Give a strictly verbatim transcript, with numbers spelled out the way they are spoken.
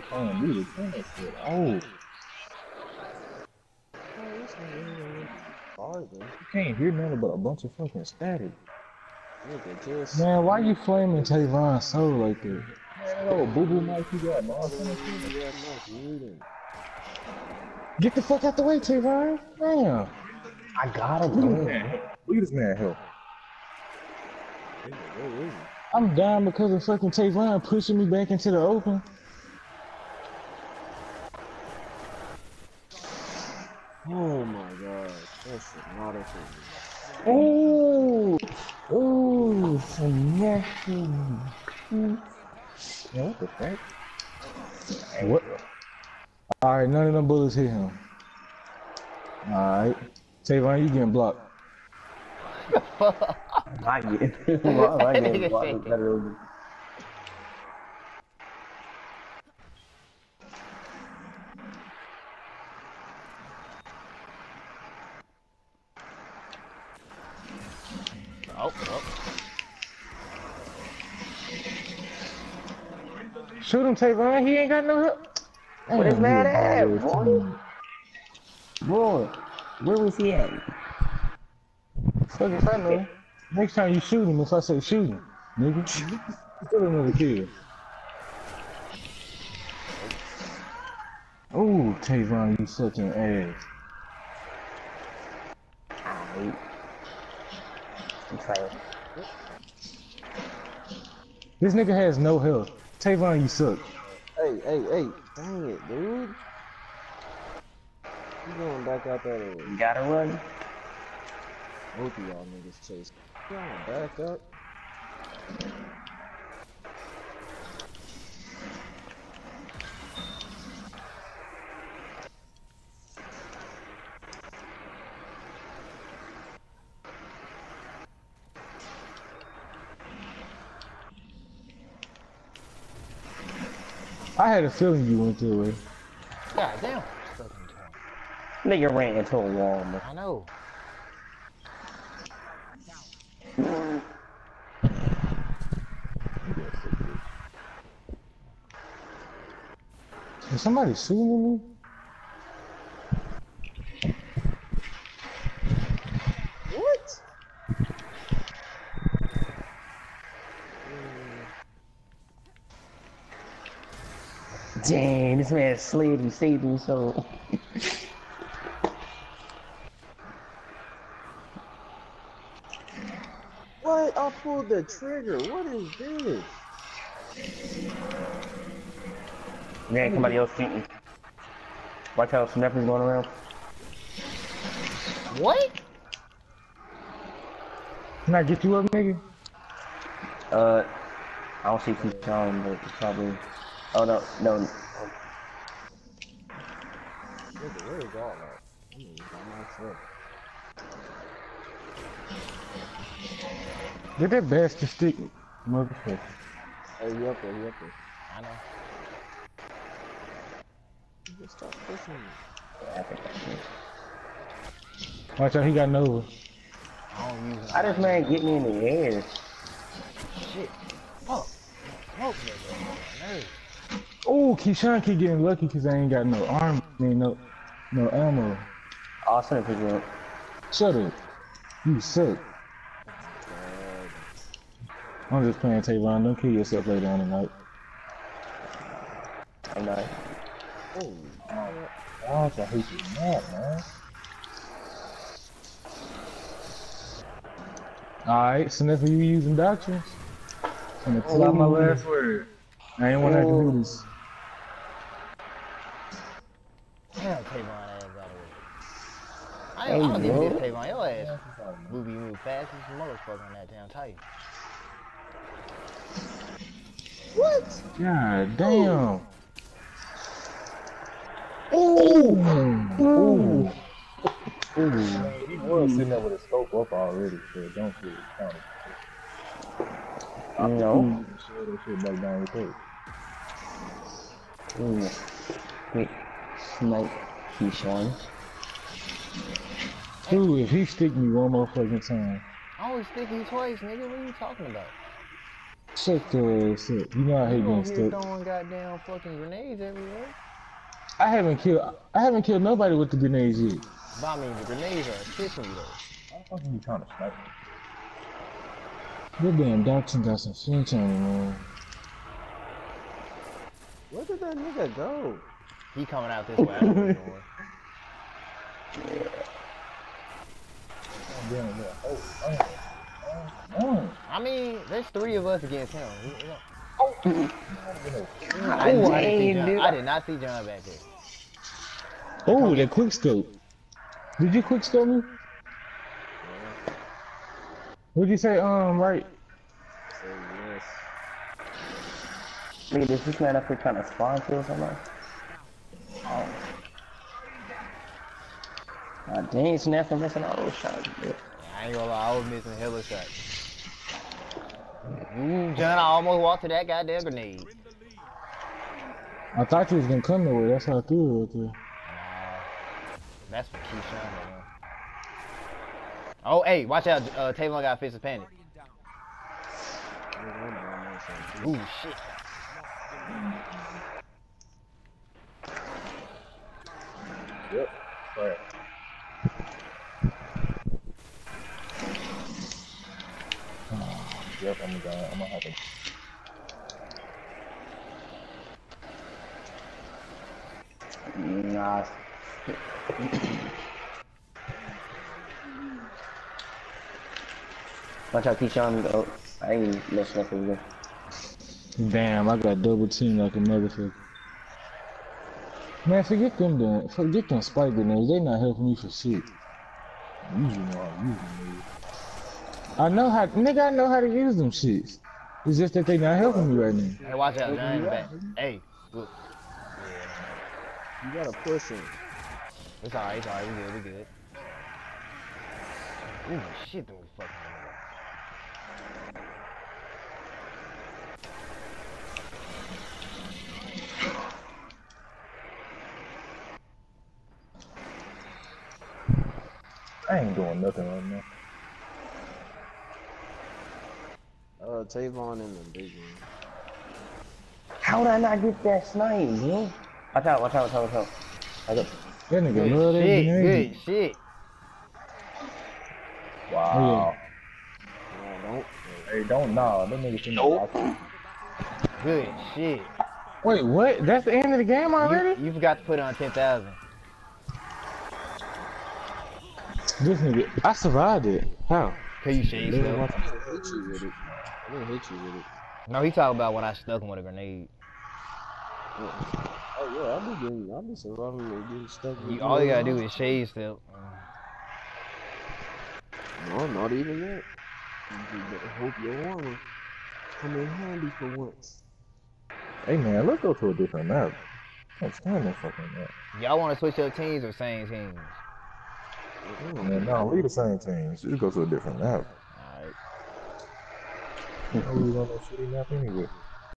Damn, we was doing that shit. Oh, you can't hear nothing but a bunch of fucking static. Nigga, just Man, why you flaming Tavon so like that? Man, that old boo boo mic you got, man. Get the fuck out the way, Tavon. Damn. I got him. Look at this man. Look at this man help. I'm dying because of fucking Tavon pushing me back into the open. Oh my god, that's a lot of things. Oh, oh, some nasty. Yeah, what the fuck? Hey, what? Alright, none of them bullets hit him. Alright. Tavon, you getting blocked. I get well, I get blocked better. Oh, oh. Shoot him, Tavon. He ain't got no help. What is mad at? Boy? Boy, where was he at? Fuck if I know. Next time you shoot him, if I say shoot him, nigga, still another kill. Oh, Tavon, you such an ass. Alright. I'm trying. This nigga has no health. Tavon, you suck. Hey, hey, hey, dang it, dude. You going back out there? You gotta run. Both of y'all niggas chase. You going back up? I had a feeling you went that way. God damn. Nigga ran into a wall, man. I know. Is somebody shooting me? What? Damn, this man slid and saved me so. What? I pulled the trigger. What is this? Man, somebody else shooting. Watch out, snipers going around. What? Can I get you up, nigga? Uh, I don't see he's showing, but it's probably. Oh no, no. Where is all that? Get that bastard stick, motherfucker. Hey, you up there, you up there. I know. Just stop pushing me. Watch out, he got Nova. I don't use it. How does man get me in the air? Shit. Fuck. Smoke nigga. Oh, Keyshawn keep getting lucky because I ain't got no armor, I mean, no, no ammo. Awesome, pick me up. Shut up. You suck. I'm just playing Tavon. Don't kill yourself later on tonight. I'm not. Oh, gosh, I hate you mad, man. Alright, so that's for you using doctrines. I'm gonna pull out my last word. I ain't want to have to do this. Damn, Tavon ass out of here. I ain't, I don't even get Tavon. Your ass move, you move fast as a motherfucker on that damn tight. What? God damn. Ooh. Ooh. Ooh. He was sitting there with a scope up already, so don't feel it counted. No. Share that shit back down your throat. Ooh. Wait. Snipe. He's showing. Dude, if he stick me one more fucking time. I only stick you twice, nigga. What are you talking about? Shut the ass up. You know I hate You being over here stuck. throwing goddamn fucking grenades everywhere. I haven't killed. I haven't killed nobody with the grenades yet. But I mean, the grenades are assisting you though. How the fuck are you trying to snipe me? This damn Dawson got some French on him, man. Where did that nigga go? He coming out this way. I don't know where. Oh, damn, yeah. Oh, oh, oh. I mean, there's three of us against him. He- he- Oh, I, Ooh, didn't I see ain't John. do- I did not see John back there. Oh, that quick scope. Did you quick scope me? What'd you say? Um, right. say yes. Nigga, is this man up here trying to spawn kill somebody? Oh. God dang, Snap for missing all those shots. Bro. I ain't gonna lie, I was missing hella shots. Ooh, John, I almost walked to that goddamn grenade. I thought you was gonna come that way. That's how I threw it right there. Nah, that's for Keyshawn, man. Oh, hey, watch out. Uh, Tavon got fist of panic. Ooh, shit. Yep. Right. Yep, I'm gonna, I'm gonna have to. Nah. Watch out, Keyshawn. Oh, I ain't messing up with you. Damn, I got double teamed like a motherfucker. Man, forget them damn, forget them spike grenades. They not helping me for shit. I usually know how to use them. I know how, nigga, I know how to use them shits. It's just that they not helping me right now. Hey, watch out, John in the back. Hey, look. You gotta push him. It's alright, it's alright. We good, we good. Ooh, shit, those fucking I ain't doing nothing right now. Uh, Tavon in the big one. How did I not get that snipe, man? Watch out, watch out, watch out, watch out. Watch out. That nigga good love that shit, grenade. good shit. Wow. No, don't. Hey, don't nah. That nigga finna nope. Good shit. Wait, what? That's the end of the game already? You, you forgot to put it on ten thousand. This nigga, I survived it. How? Cause you shade I still. didn't hit you with it. I didn't hit you with it. No, he talking about when I stuck him with a grenade. Oh yeah, I'll be getting, I'll be surviving and getting stuck. with You, all you gotta do is shade still. No, not even that. You just better hope your armor come in handy for once. Hey man, let's go to a different map. I can't stand that fucking map. Y'all wanna switch up teams or same teams? Man, no, we the same team. Just go to a different map. Alright. I really on that shitty map anyway.